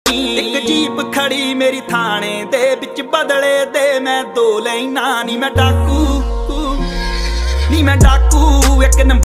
एक जीप खड़ी मेरी थाने दे बिच बदले दे मैं दो लेना नी मैं डाकू एक नंबर